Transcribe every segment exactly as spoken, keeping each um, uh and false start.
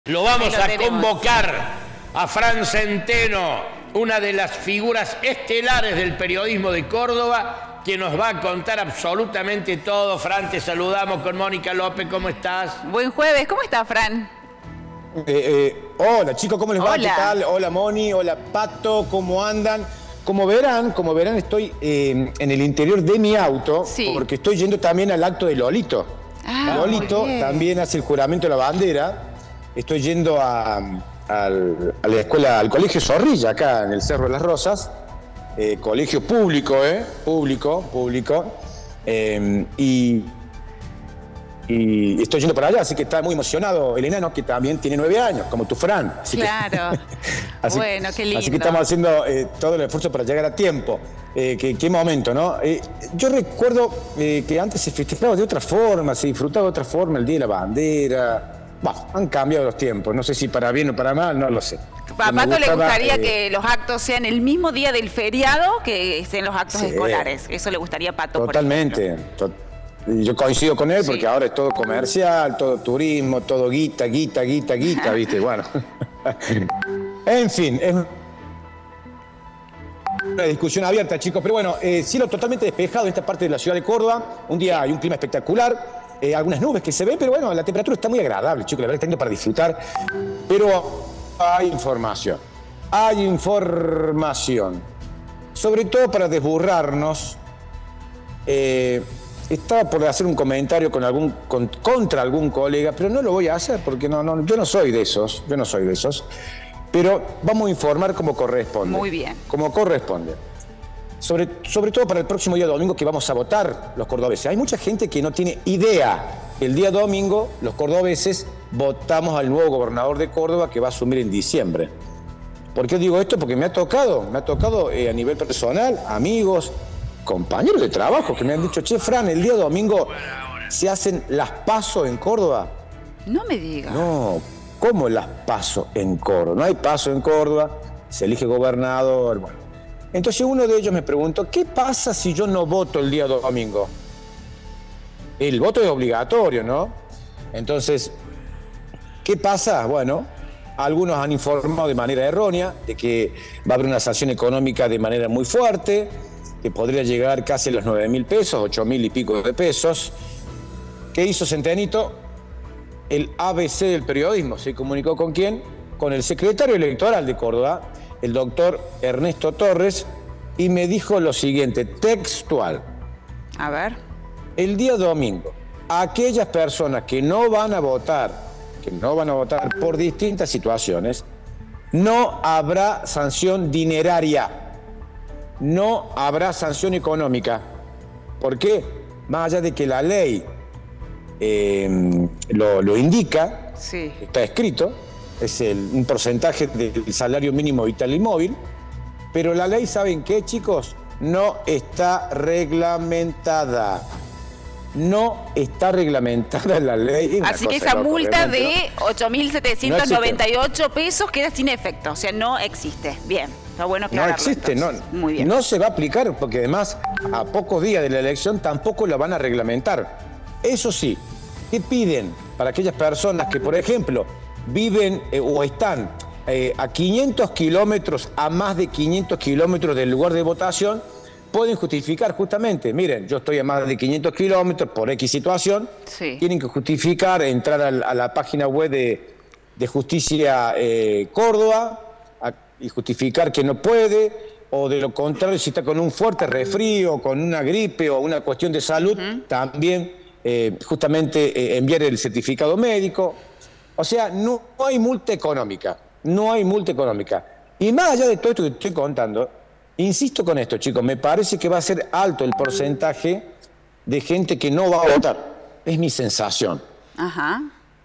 Lo vamos a convocar a Fran Centeno, una de las figuras estelares del periodismo de Córdoba, que nos va a contar absolutamente todo. Fran, te saludamos con Mónica López, ¿cómo estás? Buen jueves, ¿cómo estás, Fran? Eh, eh, hola chicos, ¿cómo les va? Hola. ¿Qué tal? Hola Moni, hola Pato, ¿cómo andan? Como verán, como verán estoy eh, en el interior de mi auto, sí, porque estoy yendo también al acto de Lolito. Ah, Lolito también hace el juramento de la bandera. Estoy yendo a, a, a la escuela, al colegio Zorrilla, acá en el Cerro de las Rosas. Eh, colegio público, ¿eh? Público, público. Eh, y, y estoy yendo para allá, así que está muy emocionado el enano, que también tiene nueve años, como tu Fran. Así claro. Que, así, bueno, qué lindo. Así que estamos haciendo eh, todo el esfuerzo para llegar a tiempo. Eh, qué, qué momento, ¿no? Eh, yo recuerdo eh, que antes se festejaba de otra forma, se disfrutaba de otra forma el Día de la Bandera. Bah, han cambiado los tiempos, no sé si para bien o para mal, no lo sé. A Pato le gustaría eh, que los actos sean el mismo día del feriado que estén los actos sí, escolares. Eso le gustaría a Pato, totalmente. To y yo coincido con él, sí, porque ahora es todo comercial, todo turismo, todo guita, guita, guita, guita, ¿viste? Bueno. En fin, es una discusión abierta, chicos. Pero bueno, eh, cielo totalmente despejado en esta parte de la ciudad de Córdoba. Un día hay un clima espectacular. Eh, algunas nubes que se ven, pero bueno, la temperatura está muy agradable, chicos, la verdad está lindo para disfrutar. Pero hay información, hay información, sobre todo para desburrarnos. Eh, estaba por hacer un comentario con algún, con, contra algún colega, pero no lo voy a hacer porque no, no, yo no soy de esos, yo no soy de esos. Pero vamos a informar como corresponde. Muy bien. Como corresponde. Sobre, sobre todo para el próximo día domingo, que vamos a votar los cordobeses. Hay mucha gente que no tiene idea. El día domingo los cordobeses votamos al nuevo gobernador de Córdoba, que va a asumir en diciembre. ¿Por qué digo esto? Porque me ha tocado, me ha tocado eh, a nivel personal, amigos, compañeros de trabajo que me han dicho: che, Fran, el día domingo se hacen las PASO en Córdoba. No me digas. No, ¿cómo las PASO en Córdoba? No hay PASO en Córdoba, se elige gobernador, bueno. Entonces uno de ellos me preguntó: ¿qué pasa si yo no voto el día domingo? El voto es obligatorio, ¿no? Entonces, ¿qué pasa? Bueno, algunos han informado de manera errónea de que va a haber una sanción económica de manera muy fuerte, que podría llegar casi a los nueve mil pesos, ocho mil y pico de pesos. ¿Qué hizo Centenito? El A B C del periodismo. ¿Se comunicó con quién? Con el secretario electoral de Córdoba, el doctor Ernesto Torres, y me dijo lo siguiente, textual. A ver. El día domingo, aquellas personas que no van a votar, que no van a votar por distintas situaciones, no habrá sanción dineraria, no habrá sanción económica. ¿Por qué? Más allá de que la ley eh, lo, lo indica, sí, está escrito, es el, un porcentaje del salario mínimo vital y móvil, pero la ley, ¿saben qué, chicos? No está reglamentada. No está reglamentada la ley. Así que esa multa de ocho mil setecientos noventa y ocho pesos queda sin efecto, o sea, no existe. Bien, está bueno aclararlo. No existe, no, Muy bien. No se va a aplicar porque además a pocos días de la elección tampoco la van a reglamentar. Eso sí, ¿qué piden para aquellas personas que, por ejemplo, viven eh, o están eh, a quinientos kilómetros, a más de quinientos kilómetros del lugar de votación? Pueden justificar justamente, miren, yo estoy a más de quinientos kilómetros por X situación, sí, tienen que justificar, entrar a, a la página web de, de Justicia eh, Córdoba a, y justificar que no puede, o de lo contrario, si está con un fuerte resfrío, con una gripe o una cuestión de salud, uh-huh, también eh, justamente eh, enviar el certificado médico. O sea, no, no hay multa económica, no hay multa económica. Y más allá de todo esto que estoy contando, insisto con esto, chicos, me parece que va a ser alto el porcentaje de gente que no va a votar. Es mi sensación. Ajá.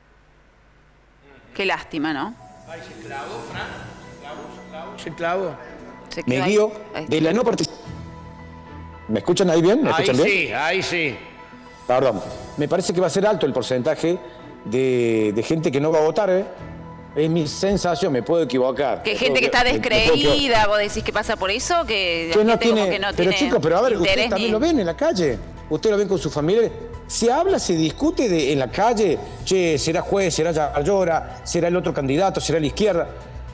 Qué lástima, ¿no? Ay, se clavó, Fran. Se clavó, se clavó. Se Me guío de la no participación. ¿Me escuchan ahí bien? ¿Me escuchan bien? Ahí sí, ahí sí. Perdón. Me parece que va a ser alto el porcentaje de, de gente que no va a votar, ¿eh? Es mi sensación, me puedo equivocar. Que gente que está descreída, vos decís que pasa por eso, que, que no tiene, que no pero tiene chicos, pero a ver, ustedes ni... también lo ven en la calle, ustedes lo ven con su familia, Se habla, se discute de, en la calle, che, será juez, será Yarlora, será el otro candidato, será la izquierda.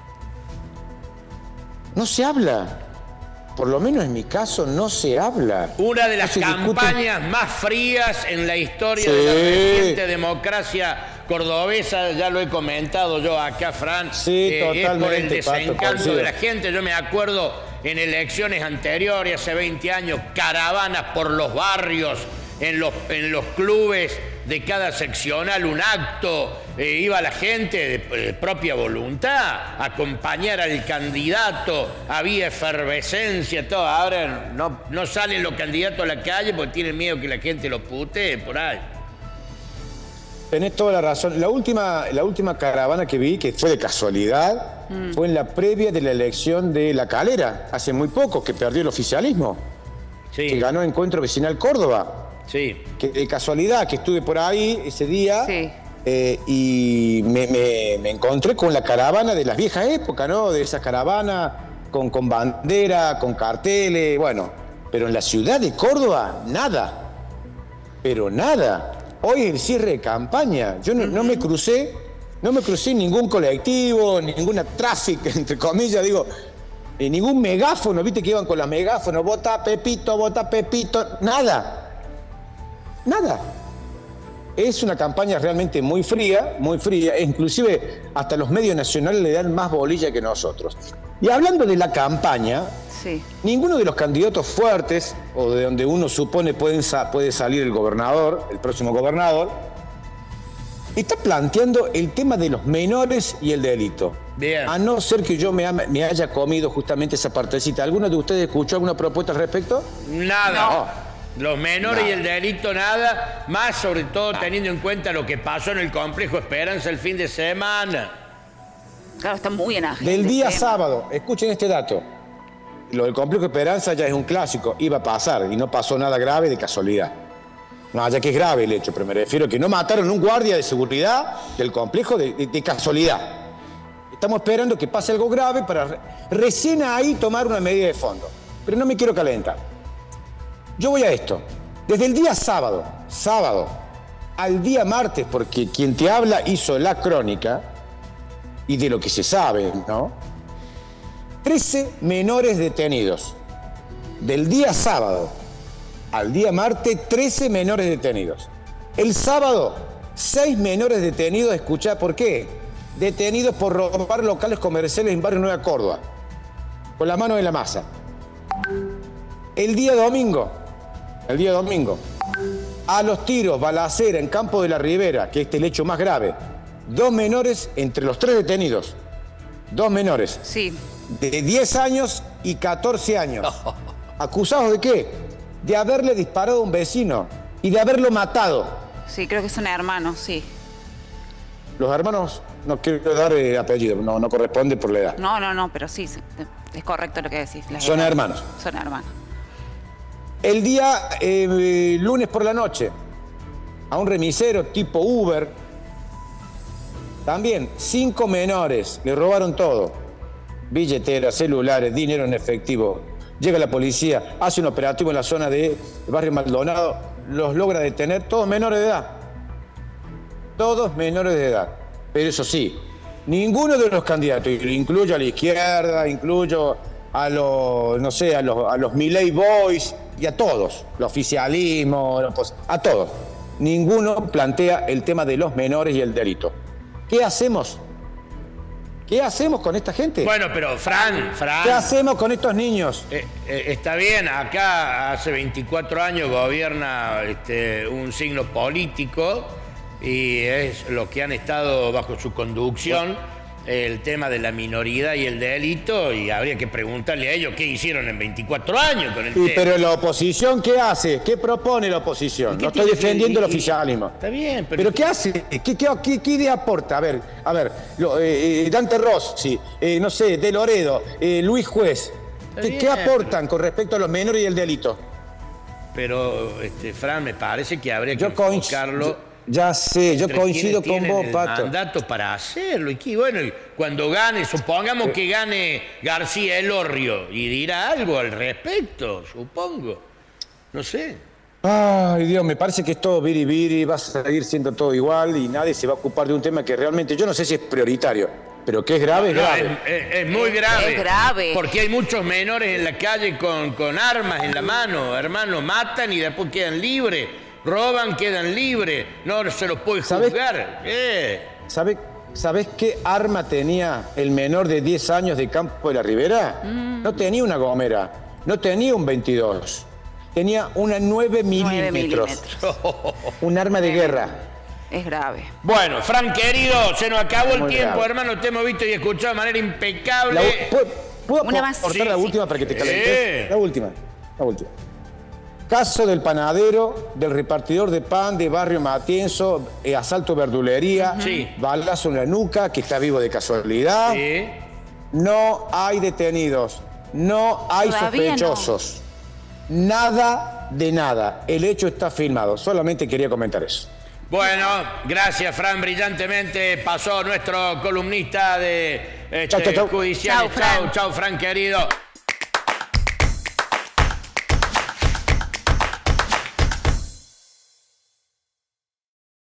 No se habla. Por lo menos en mi caso no se habla. Una de las no campañas discute. más frías en la historia Sí. de la reciente democracia cordobesa, ya lo he comentado yo acá, Fran. Sí, eh, es por el totalmente, desencanto Pato, de la gente. Yo me acuerdo en elecciones anteriores, hace veinte años, caravanas por los barrios, en los, en los clubes de cada seccional, un acto, eh, iba la gente de, de propia voluntad a acompañar al candidato, había efervescencia, todo. Ahora no, no salen los candidatos a la calle porque tienen miedo que la gente los putee por ahí. Tenés toda la razón. La última, la última caravana que vi, que fue de casualidad, mm. fue en la previa de la elección de La Calera, hace muy poco, que perdió el oficialismo. Sí. Que ganó Encuentro Vecinal Córdoba. Sí. Que de casualidad, que estuve por ahí ese día, sí. eh, y me, me, me encontré con la caravana de las viejas épocas, ¿no? De esa caravana con, con bandera, con carteles, bueno. Pero en la ciudad de Córdoba, nada. Pero nada. Hoy el cierre de campaña. Yo no, uh-huh. no me crucé, no me crucé ningún colectivo, ninguna tráfico, entre comillas, digo, eh, ningún megáfono, viste que iban con los megáfonos, vota Pepito, vota Pepito, nada. Nada. Es una campaña realmente muy fría, muy fría, e inclusive hasta los medios nacionales le dan más bolilla que nosotros. Y hablando de la campaña, sí. ninguno de los candidatos fuertes, o de donde uno supone pueden, puede salir el gobernador, el próximo gobernador, está planteando el tema de los menores y el delito. Bien. A no ser que yo me, ha, me haya comido justamente esa partecita. ¿Alguno de ustedes escuchó alguna propuesta al respecto? Nada. No. Los menores nada. y el delito nada, más sobre todo nada. Teniendo en cuenta lo que pasó en el Complejo Esperanza el fin de semana. Claro, está muy en agenda. Del día tema. sábado, escuchen este dato. Lo del Complejo Esperanza ya es un clásico, iba a pasar y no pasó nada grave de casualidad. No, ya que es grave el hecho, pero me refiero a que no mataron a un guardia de seguridad del complejo de, de, de casualidad. Estamos esperando que pase algo grave para re, recién ahí tomar una medida de fondo. Pero no me quiero calentar. Yo voy a esto. Desde el día sábado, sábado, al día martes, porque quien te habla hizo la crónica, y de lo que se sabe, ¿no? trece menores detenidos. Del día sábado al día martes, trece menores detenidos. El sábado, seis menores detenidos, escuchá por qué. Detenidos por robar locales comerciales en Barrio Nueva Córdoba. Con la mano en la masa. El día domingo, el día domingo, a los tiros, balacera en Campo de la Ribera, que este es el hecho más grave. Dos menores entre los tres detenidos. Dos menores. Sí. De diez años y catorce años. ¿Acusados de qué? De haberle disparado a un vecino y de haberlo matado. Sí, creo que son hermanos, sí. Los hermanos, no quiero dar eh, apellido, no, no corresponde por la edad. No, no, no, pero sí, es correcto lo que decís. Son edades. hermanos. Son hermanos. El día eh, lunes por la noche, a un remisero tipo Uber, también cinco menores, le robaron todo. Billeteras, celulares, dinero en efectivo. Llega la policía, hace un operativo en la zona del barrio Maldonado, los logra detener, todos menores de edad. Todos menores de edad. Pero eso sí, ninguno de los candidatos, incluyo a la izquierda, incluyo a los, no sé, a los, a los Milei Boys y a todos, el oficialismo, a todos. Ninguno plantea el tema de los menores y el delito. ¿Qué hacemos? ¿Qué hacemos con esta gente? Bueno, pero Fran, Fran... ¿Qué hacemos con estos niños? Eh, eh, está bien, acá hace veinticuatro años gobierna este, un signo político y es lo que han estado bajo su conducción, el tema de la minoridad y el delito, y habría que preguntarle a ellos qué hicieron en veinticuatro años con el sí, tema. Pero la oposición, ¿qué hace? ¿Qué propone la oposición? No estoy defendiendo el oficialismo. Está bien, pero... ¿Pero qué hace? ¿Qué, qué, qué, qué idea aporta? A ver, a ver, lo, eh, Dante Rossi, eh, no sé, De Loredo, eh, Luis Juez, ¿qué, bien, ¿qué aportan pero... con respecto a los menores y el delito? Pero, este, Fran, me parece que habría que yo enfocarlo... Yo... Ya sé, yo coincido con vos, Pato. Mandato para hacerlo. Y que, bueno, cuando gane, supongamos que gane García Elorrio y dirá algo al respecto, supongo. No sé. Ay, Dios, me parece que es todo biribiri, va a seguir siendo todo igual y nadie se va a ocupar de un tema que realmente yo no sé si es prioritario, pero que es grave, es No, grave. es, es- es muy grave. Es grave. Porque hay muchos menores en la calle con, con armas en la mano, hermano, matan y después quedan libres. Roban, quedan libres. No se los puede ¿Sabes? juzgar. Eh. ¿Sabe, ¿Sabés qué arma tenía el menor de diez años de Campo de la Ribera? Mm. No tenía una gomera, no tenía un veintidós, tenía una nueve nueve milímetros, milímetros. un arma de guerra. Es grave. Bueno, Fran, querido, se nos acabó el Muy tiempo, grave. hermano. Te hemos visto y escuchado de manera impecable. La u- ¿Puedo, puedo Una más. cortar Sí, la sí. última para que te Sí. calentes? La última, la última. Caso del panadero, del repartidor de pan de Barrio Matienzo, eh, asalto verdulería, Sí. balazo en la nuca, que está vivo de casualidad. Sí. No hay detenidos, no hay Todavía no. sospechosos, nada de nada. El hecho está filmado, solamente quería comentar eso. Bueno, gracias, Fran. Brillantemente pasó nuestro columnista de este, Chau, chau, chau. judicial. Chau, Fran. Chau, chau, Fran, querido.